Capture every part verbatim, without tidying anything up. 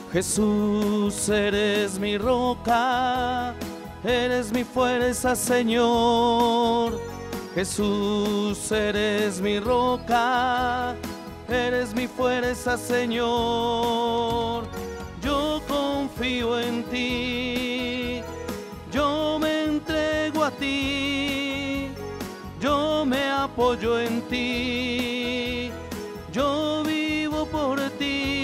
Jesús, eres mi roca, eres mi fuerza, Señor. Jesús, eres mi roca, eres mi fuerza, Señor. Yo confío en ti, yo me entrego a ti, yo me apoyo en ti, yo vivo por ti.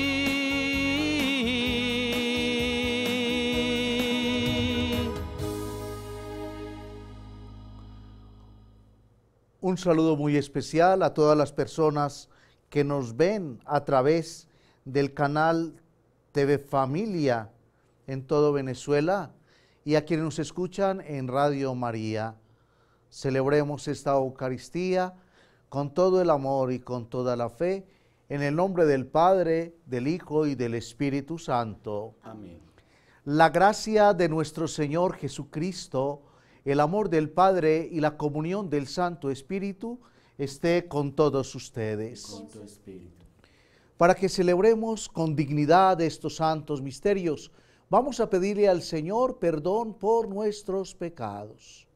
Un saludo muy especial a todas las personas que nos ven a través del canal T V Familia en todo Venezuela y a quienes nos escuchan en Radio María. Celebremos esta Eucaristía con todo el amor y con toda la fe, en el nombre del Padre, del Hijo y del Espíritu Santo. Amén. La gracia de nuestro Señor Jesucristo, el amor del Padre y la comunión del Santo Espíritu esté con todos ustedes. Con tu espíritu. Para que celebremos con dignidad estos santos misterios, vamos a pedirle al Señor perdón por nuestros pecados.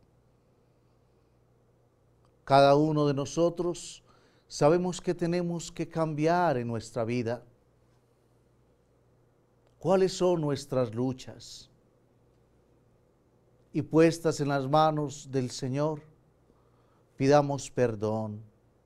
Cada uno de nosotros sabemos que tenemos que cambiar en nuestra vida. ¿Cuáles son nuestras luchas? Y puestas en las manos del Señor, pidamos perdón.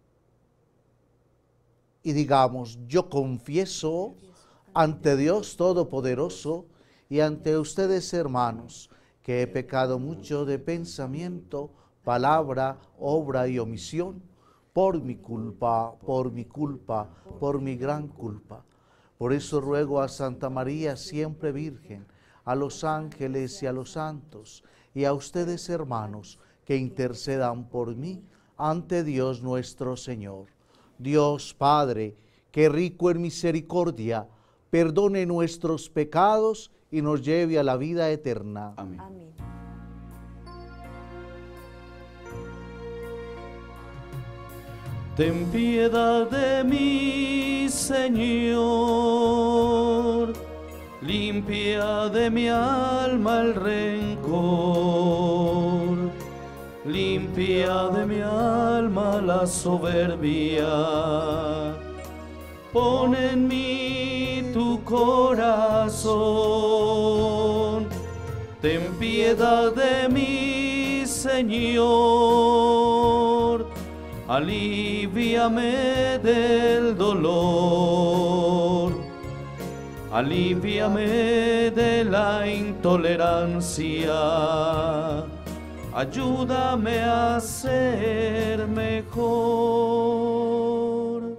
Y digamos, yo confieso ante Dios Todopoderoso y ante ustedes, hermanos, que he pecado mucho de pensamiento, palabra, obra y omisión, por mi culpa, por mi culpa, por mi gran culpa. Por eso ruego a Santa María, siempre Virgen, a los ángeles y a los santos, y a ustedes, hermanos, que intercedan por mí ante Dios nuestro Señor. Dios Padre, que rico en misericordia, perdone nuestros pecados y nos lleve a la vida eterna. Amén. Amén. Ten piedad de mí, Señor, limpia de mi alma el rencor, limpia de mi alma la soberbia, pon en mí tu corazón, ten piedad de mí, Señor, alivíame del dolor, alivíame de la intolerancia, ayúdame a ser mejor.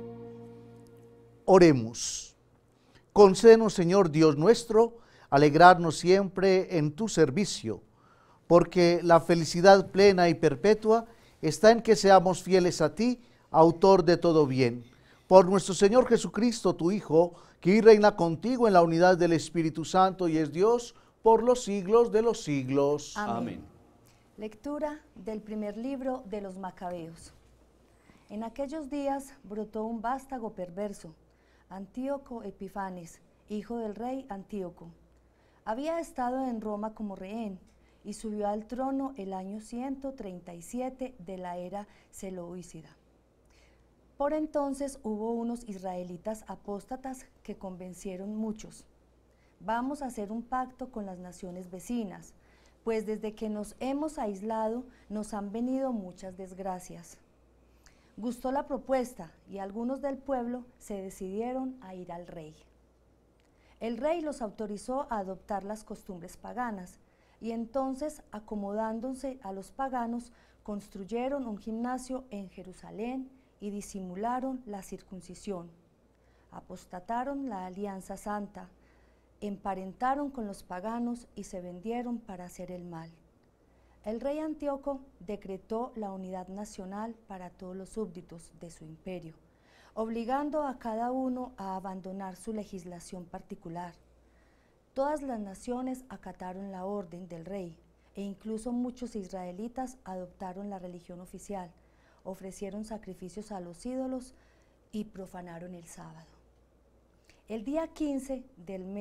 Oremos. Concédenos, Señor Dios nuestro, alegrarnos siempre en tu servicio, porque la felicidad plena y perpetua está en que seamos fieles a ti, autor de todo bien. Por nuestro Señor Jesucristo, tu Hijo, que reina contigo en la unidad del Espíritu Santo y es Dios por los siglos de los siglos. Amén. Amén. Lectura del primer libro de los Macabeos. En aquellos días brotó un vástago perverso, Antíoco Epifanes, hijo del rey Antíoco. Había estado en Roma como rehén y subió al trono el año ciento treinta y siete de la era seleucida. Por entonces hubo unos israelitas apóstatas que convencieron muchos. Vamos a hacer un pacto con las naciones vecinas, pues desde que nos hemos aislado nos han venido muchas desgracias. Gustó la propuesta y algunos del pueblo se decidieron a ir al rey. El rey los autorizó a adoptar las costumbres paganas y entonces, acomodándose a los paganos, construyeron un gimnasio en Jerusalén y disimularon la circuncisión. Apostataron la alianza santa, emparentaron con los paganos y se vendieron para hacer el mal. El rey Antíoco decretó la unidad nacional para todos los súbditos de su imperio, obligando a cada uno a abandonar su legislación particular. Todas las naciones acataron la orden del rey, e incluso muchos israelitas adoptaron la religión oficial, ofrecieron sacrificios a los ídolos y profanaron el sábado. El día quince del mes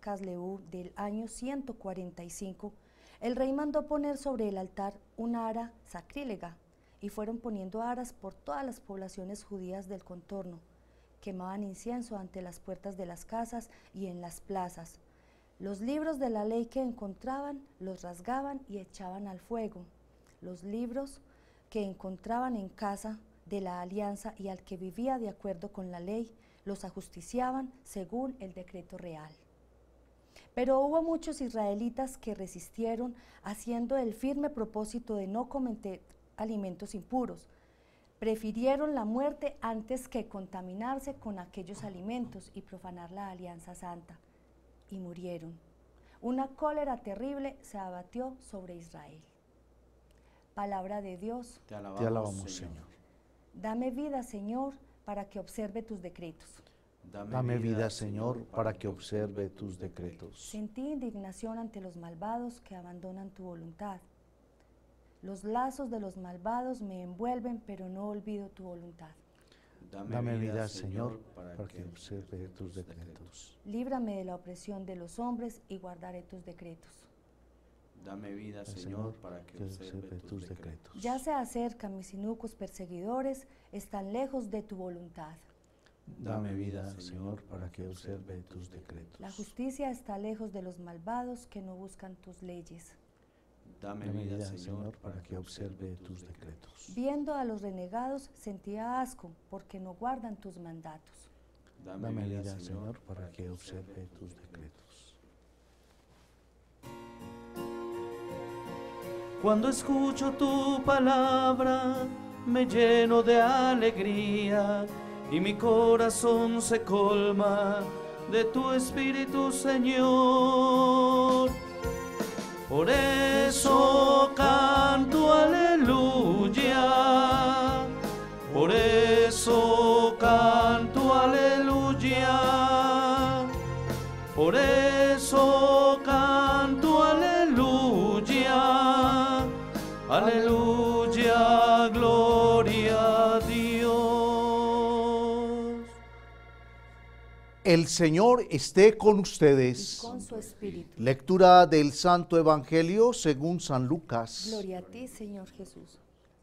Casleu del año ciento cuarenta y cinco, el rey mandó poner sobre el altar una ara sacrílega, y fueron poniendo aras por todas las poblaciones judías del contorno. Quemaban incienso ante las puertas de las casas y en las plazas. Los libros de la ley que encontraban los rasgaban y echaban al fuego. Los libros que encontraban en casa de la alianza y al que vivía de acuerdo con la ley, los ajusticiaban según el decreto real. Pero hubo muchos israelitas que resistieron, haciendo el firme propósito de no comer alimentos impuros. Prefirieron la muerte antes que contaminarse con aquellos alimentos y profanar la alianza santa, y murieron. Una cólera terrible se abatió sobre Israel. Palabra de Dios. Te alabamos, Te alabamos, Señor. Señor. Dame vida, Señor, para que observe tus decretos. Dame vida, Señor, para que observe tus decretos. Sentí indignación ante los malvados que abandonan tu voluntad. Los lazos de los malvados me envuelven, pero no olvido tu voluntad. Dame vida, Señor, para que observe tus decretos. Líbrame de la opresión de los hombres y guardaré tus decretos. Dame vida, Señor, para que observe tus decretos. Ya se acercan mis inicuos perseguidores, están lejos de tu voluntad. Dame vida, Señor, para que observe tus decretos. La justicia está lejos de los malvados que no buscan tus leyes. Dame Dame vida, vida, Señor, Señor, para que observe tus decretos. Viendo a los renegados sentía asco, porque no guardan tus mandatos. Dame vida, Señor, para que observe tus decretos. Cuando escucho tu palabra, me lleno de alegría y mi corazón se colma de tu Espíritu, Señor. Por eso canto aleluya, por eso canto aleluya, por eso canto aleluya, aleluya, gloria a Dios. El Señor esté con ustedes. Con su espíritu. Lectura del Santo Evangelio según San Lucas. Gloria a ti, Señor Jesús.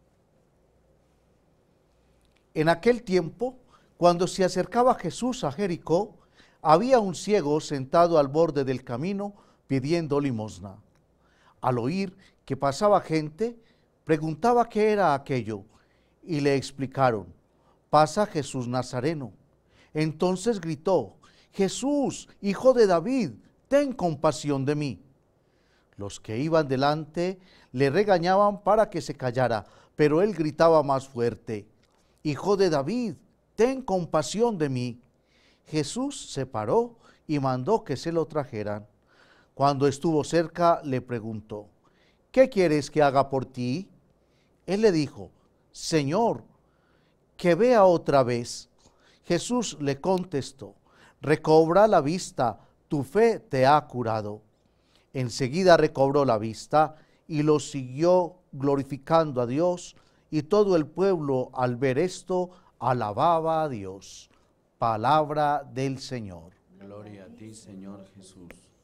En aquel tiempo, cuando se acercaba Jesús a Jericó, había un ciego sentado al borde del camino pidiendo limosna. Al oír que pasaba gente, preguntaba qué era aquello, y le explicaron: pasa Jesús Nazareno. Entonces gritó: Jesús, hijo de David, ten compasión de mí. Los que iban delante le regañaban para que se callara, pero él gritaba más fuerte: Hijo de David, ten compasión de mí. Jesús se paró y mandó que se lo trajeran. Cuando estuvo cerca, le preguntó: ¿qué quieres que haga por ti? Él le dijo: Señor, que vea otra vez. Jesús le contestó: recobra la vista, tu fe te ha curado. Enseguida recobró la vista y lo siguió glorificando a Dios, y todo el pueblo al ver esto alababa a Dios. Palabra del Señor. Gloria a ti, Señor Jesús.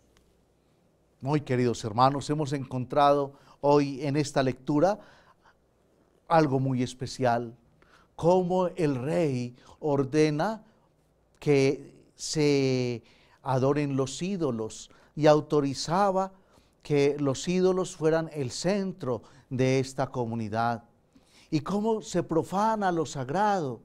Muy queridos hermanos, hemos encontrado hoy en esta lectura algo muy especial, cómo el rey ordena que se adoren los ídolos y autorizaba que los ídolos fueran el centro de esta comunidad, y cómo se profana lo sagrado.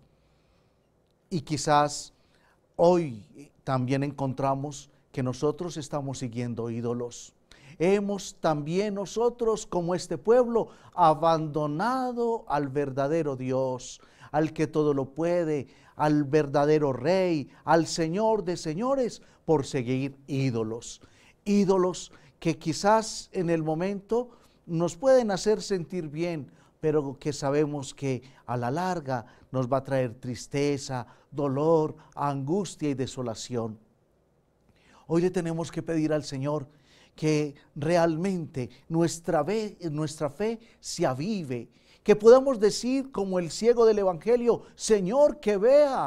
Y quizás hoy también encontramos que nosotros estamos siguiendo ídolos. Hemos también nosotros, como este pueblo, abandonado al verdadero Dios, al que todo lo puede, al verdadero Rey, al Señor de señores, por seguir ídolos. Ídolos que quizás en el momento nos pueden hacer sentir bien, pero que sabemos que a la larga nos va a traer tristeza, dolor, angustia y desolación. Hoy le tenemos que pedir al Señor que realmente nuestra fe, nuestra fe se avive, que podamos decir como el ciego del Evangelio: Señor, que vea,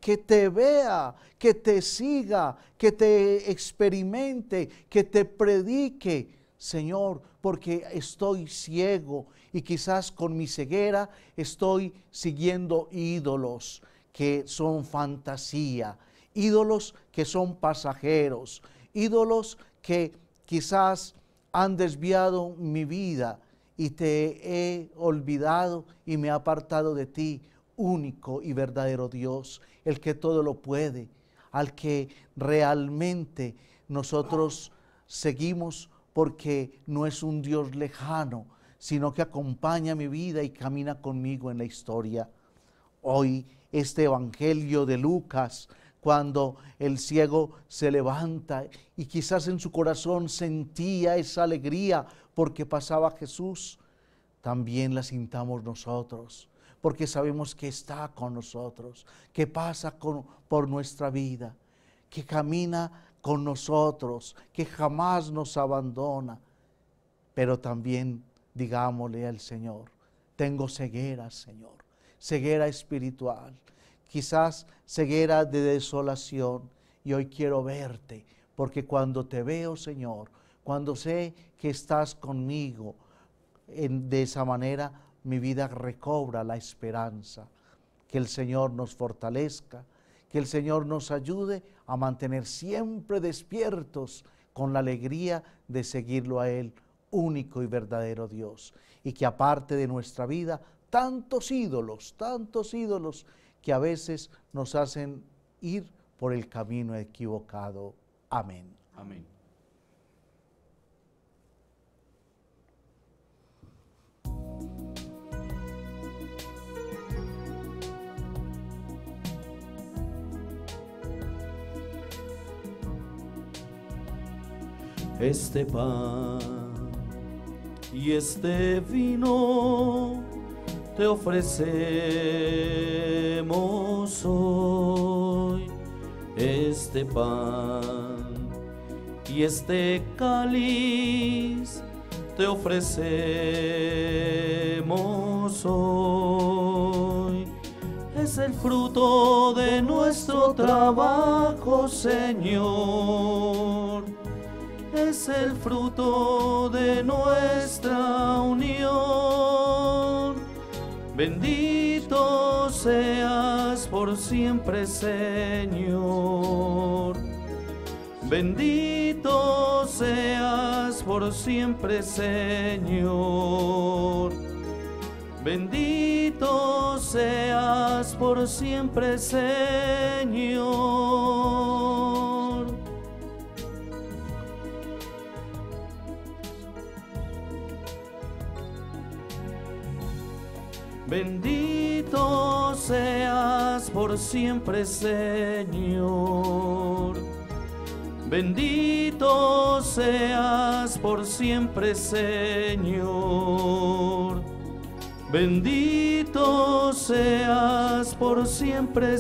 que te vea, que te siga, que te experimente, que te predique. Señor, porque estoy ciego y quizás con mi ceguera estoy siguiendo ídolos que son fantasía, ídolos que son pasajeros, ídolos que quizás han desviado mi vida y te he olvidado y me he apartado de ti, único y verdadero Dios, el que todo lo puede, al que realmente nosotros seguimos porque no es un Dios lejano, sino que acompaña mi vida y camina conmigo en la historia. Hoy este evangelio de Lucas, cuando el ciego se levanta y quizás en su corazón sentía esa alegría porque pasaba Jesús, también la sintamos nosotros, porque sabemos que está con nosotros, que pasa con, por nuestra vida, que camina con nosotros, que jamás nos abandona. Pero también digámosle al Señor, tengo ceguera, Señor, ceguera espiritual, quizás ceguera de desolación, y hoy quiero verte, porque cuando te veo, Señor, cuando sé que estás conmigo, en, de esa manera mi vida recobra la esperanza. Que el Señor nos fortalezca, que el Señor nos ayude a mantener siempre despiertos con la alegría de seguirlo a Él, único y verdadero Dios. Y que aparte de nuestra vida, tantos ídolos, tantos ídolos que a veces nos hacen ir por el camino equivocado. Amén. Amén. Este pan y este vino te ofrecemos hoy. Este pan y este cáliz te ofrecemos hoy. Es el fruto de nuestro trabajo, Señor. Es el fruto de nuestra unión. Bendito seas por siempre, Señor. Bendito seas por siempre, Señor. Bendito seas por siempre, Señor. Bendito seas por siempre, Señor. Bendito seas por siempre, Señor. Bendito seas por siempre,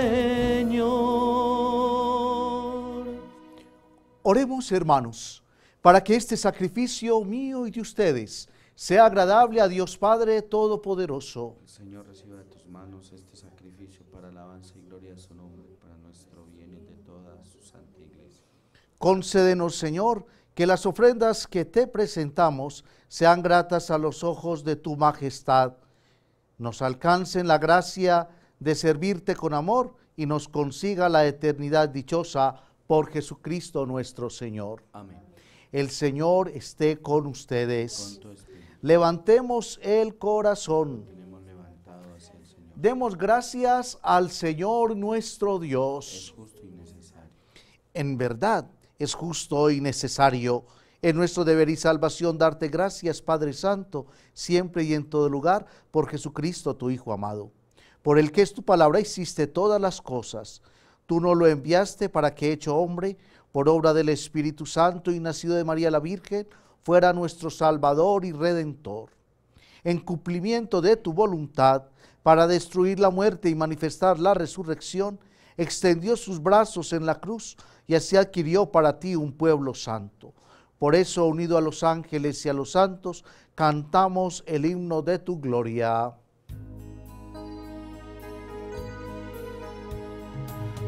Señor. Oremos, hermanos, para que este sacrificio mío y de ustedes sea agradable a Dios Padre Todopoderoso. El Señor reciba de tus manos este sacrificio para alabanza y gloria de su nombre, para nuestro bien y de toda su santa iglesia. Concédenos, Señor, que las ofrendas que te presentamos sean gratas a los ojos de tu majestad. Nos alcancen la gracia de servirte con amor y nos consiga la eternidad dichosa por Jesucristo nuestro Señor. Amén. El Señor esté con ustedes. Con tu espíritu. Levantemos el corazón. Tenemos levantado hacia el Señor. Demos gracias al Señor nuestro Dios. Es justo y necesario. En verdad, es justo y necesario. Es nuestro deber y salvación darte gracias, Padre Santo, siempre y en todo lugar, por Jesucristo, tu Hijo amado, por el que es tu palabra hiciste todas las cosas. Tú no lo enviaste para que, hecho hombre, por obra del Espíritu Santo y nacido de María la Virgen, fuera nuestro Salvador y Redentor. En cumplimiento de tu voluntad, para destruir la muerte y manifestar la resurrección, extendió sus brazos en la cruz y así adquirió para ti un pueblo santo. Por eso, unido a los ángeles y a los santos, cantamos el himno de tu gloria.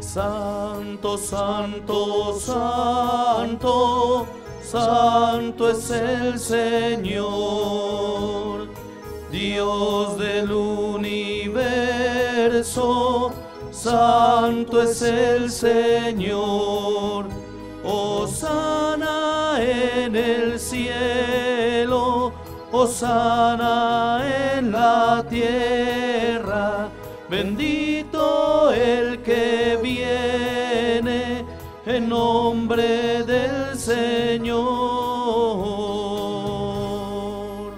Santo, santo, santo, santo es el Señor, Dios del universo, santo es el Señor. Hosana en el cielo, hosana en la tierra, bendito el que viene en nombre del Señor.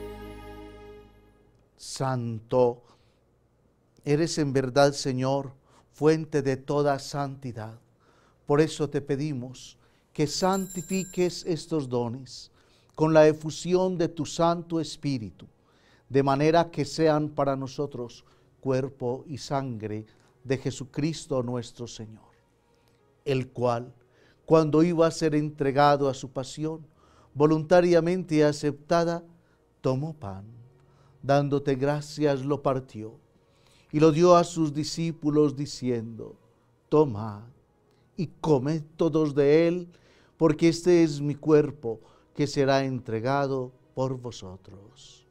Santo, eres en verdad, Señor, fuente de toda santidad. Por eso te pedimos que santifiques estos dones con la efusión de tu Santo Espíritu, de manera que sean para nosotros cuerpo y sangre de Jesucristo nuestro Señor, el cual, cuando iba a ser entregado a su pasión, voluntariamente aceptada, tomó pan, dándote gracias lo partió, y lo dio a sus discípulos diciendo, tomad y comed todos de él, porque este es mi cuerpo que será entregado por vosotros.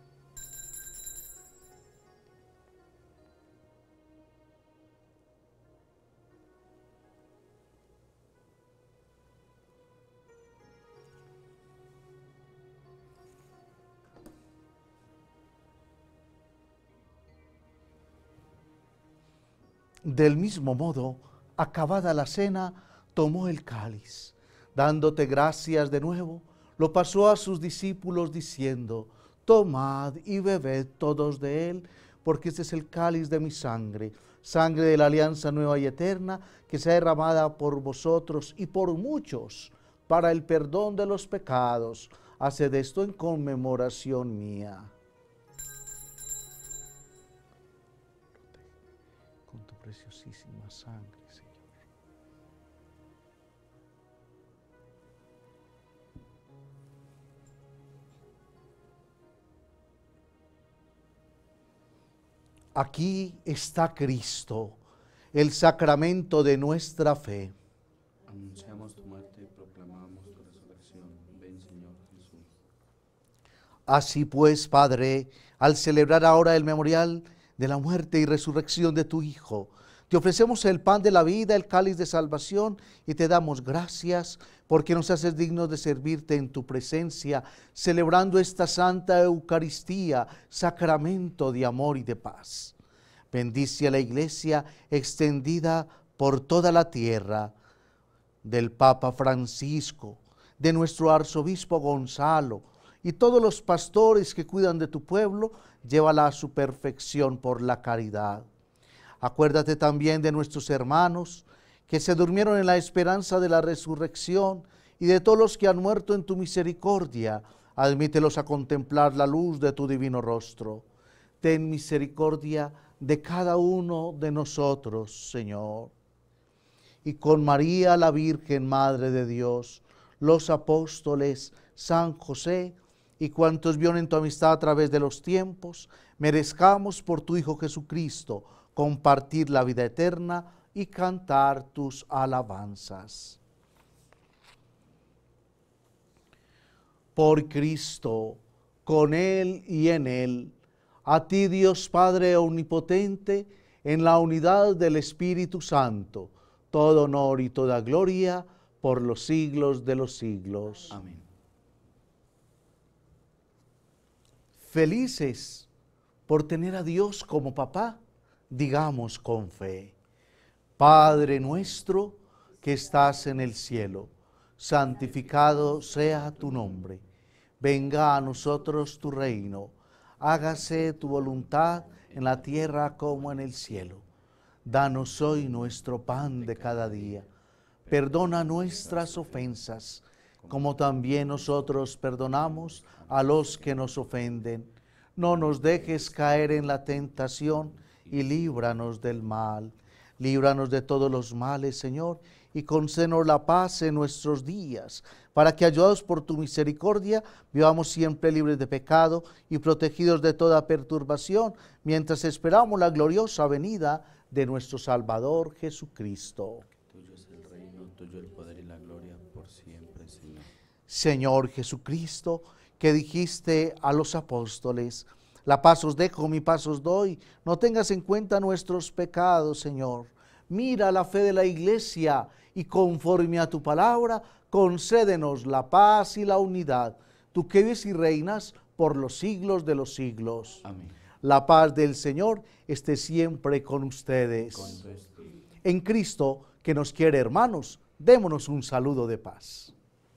Del mismo modo, acabada la cena, tomó el cáliz, dándote gracias de nuevo, lo pasó a sus discípulos diciendo, tomad y bebed todos de él, porque este es el cáliz de mi sangre, sangre de la alianza nueva y eterna, que sea derramada por vosotros y por muchos, para el perdón de los pecados. Haced esto en conmemoración mía. Con tu preciosísima sangre, Señor. Aquí está Cristo, el sacramento de nuestra fe. Anunciamos tu muerte y proclamamos tu resurrección. Ven, Señor Jesús. Así pues, Padre, al celebrar ahora el memorial de la muerte y resurrección de tu Hijo, te ofrecemos el pan de la vida, el cáliz de salvación, y te damos gracias porque nos haces dignos de servirte en tu presencia, celebrando esta santa Eucaristía, sacramento de amor y de paz. Bendice a la Iglesia extendida por toda la tierra, del Papa Francisco, de nuestro arzobispo Gonzalo, y todos los pastores que cuidan de tu pueblo, llévala a su perfección por la caridad. Acuérdate también de nuestros hermanos que se durmieron en la esperanza de la resurrección y de todos los que han muerto en tu misericordia. Admítelos a contemplar la luz de tu divino rostro. Ten misericordia de cada uno de nosotros, Señor. Y con María, la Virgen Madre de Dios, los apóstoles, San José y cuantos vieron tu amistad a través de los tiempos, merezcamos por tu Hijo Jesucristo compartir la vida eterna y cantar tus alabanzas. Por Cristo, con Él y en Él, a ti Dios Padre Omnipotente, en la unidad del Espíritu Santo, todo honor y toda gloria por los siglos de los siglos. Amén. Felices por tener a Dios como papá, digamos con fe: Padre nuestro que estás en el cielo, santificado sea tu nombre. Venga a nosotros tu reino. Hágase tu voluntad en la tierra como en el cielo. Danos hoy nuestro pan de cada día. Perdona nuestras ofensas, como también nosotros perdonamos a los que nos ofenden. No nos dejes caer en la tentación y líbranos del mal. Líbranos de todos los males, Señor, y concédenos la paz en nuestros días, para que, ayudados por tu misericordia, vivamos siempre libres de pecado y protegidos de toda perturbación, mientras esperamos la gloriosa venida de nuestro Salvador Jesucristo. Tuyo es el reino, tuyo el poder y la gloria por siempre, Señor. Señor Jesucristo, que dijiste a los apóstoles: la paz os dejo, mi paz os doy. No tengas en cuenta nuestros pecados, Señor. Mira la fe de la Iglesia y conforme a tu palabra, concédenos la paz y la unidad. Tú que vives y reinas por los siglos de los siglos. Amén. La paz del Señor esté siempre con ustedes. Con tu espíritu. En Cristo, que nos quiere, hermanos, démonos un saludo de paz.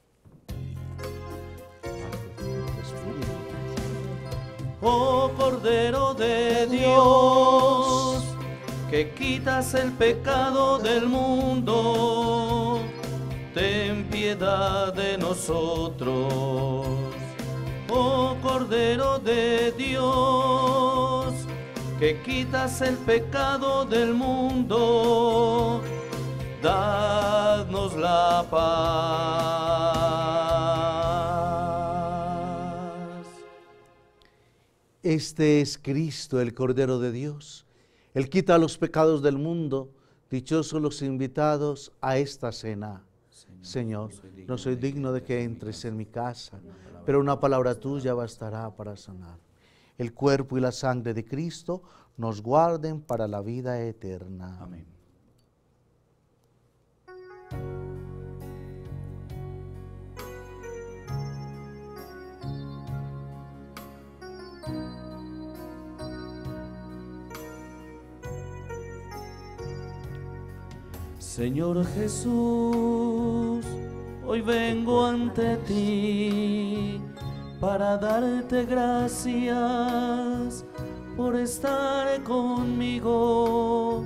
Oh Cordero de Dios, que quitas el pecado del mundo, ten piedad de nosotros. Oh Cordero de Dios, que quitas el pecado del mundo, dadnos la paz. Este es Cristo, el Cordero de Dios. Él quita los pecados del mundo. Dichosos los invitados a esta cena. Señor, no soy digno de que entres en mi casa, pero una palabra tuya bastará para sanar. El cuerpo y la sangre de Cristo nos guarden para la vida eterna. Amén. Señor Jesús, hoy vengo ante ti para darte gracias por estar conmigo.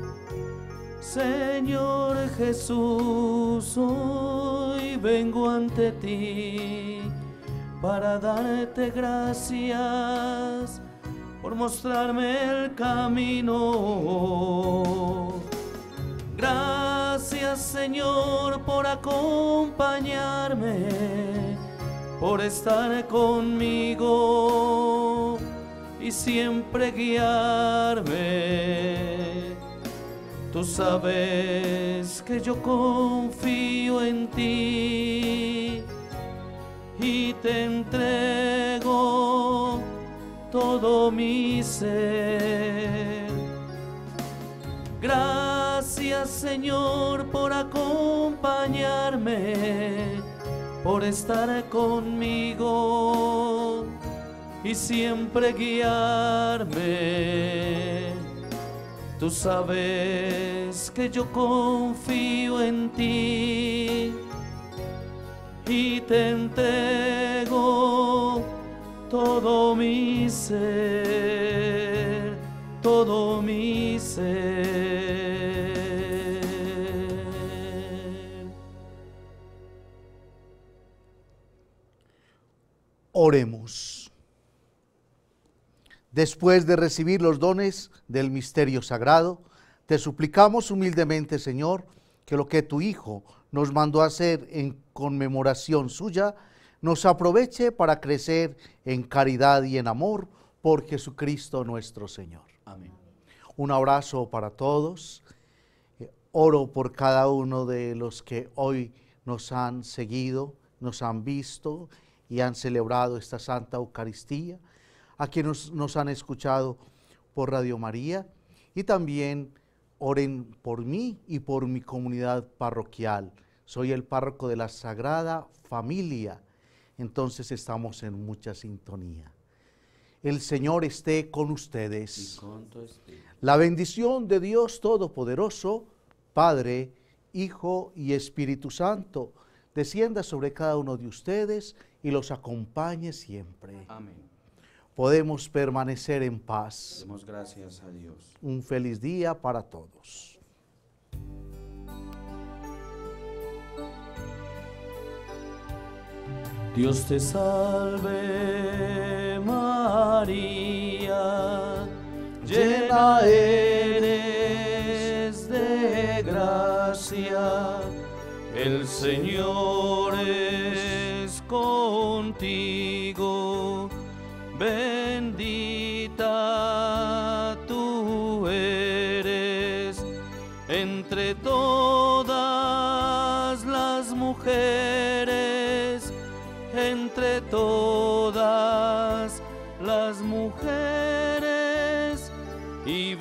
Señor Jesús, hoy vengo ante ti para darte gracias por mostrarme el camino. Gracias, Señor, por acompañarme, por estar conmigo y siempre guiarme. Tú sabes que yo confío en ti y te entrego todo mi ser. Gracias, Señor, por acompañarme, por estar conmigo y siempre guiarme. Tú sabes que yo confío en ti y te entrego todo mi ser, todo mi ser. Oremos. Después de recibir los dones del misterio sagrado, te suplicamos humildemente, Señor, que lo que tu Hijo nos mandó hacer en conmemoración suya, nos aproveche para crecer en caridad y en amor por Jesucristo nuestro Señor. Amén. Un abrazo para todos. Oro por cada uno de los que hoy nos han seguido, nos han visto y han celebrado esta Santa Eucaristía, a quienes nos, nos han escuchado por Radio María, y también oren por mí y por mi comunidad parroquial. Soy el párroco de la Sagrada Familia, entonces estamos en mucha sintonía. El Señor esté con ustedes. Y con tu espíritu. La bendición de Dios Todopoderoso, Padre, Hijo y Espíritu Santo, descienda sobre cada uno de ustedes y los acompañe siempre. Amén. Podemos permanecer en paz. Demos gracias a Dios. Un feliz día para todos. Dios te salve, María, llena eres de gracia, El Señor es contigo, bendita tú eres entre todas las mujeres, entre todas las mujeres, y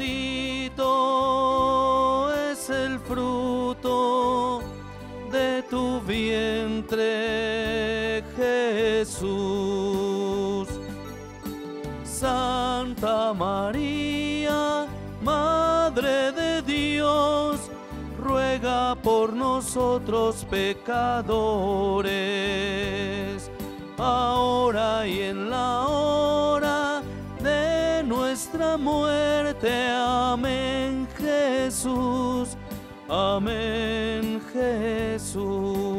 bendito es el fruto de tu vientre, Jesús. Santa María, Madre de Dios, ruega por nosotros pecadores, ahora y en la hora de nuestra muerte. Amén, Jesús. Amén, Jesús.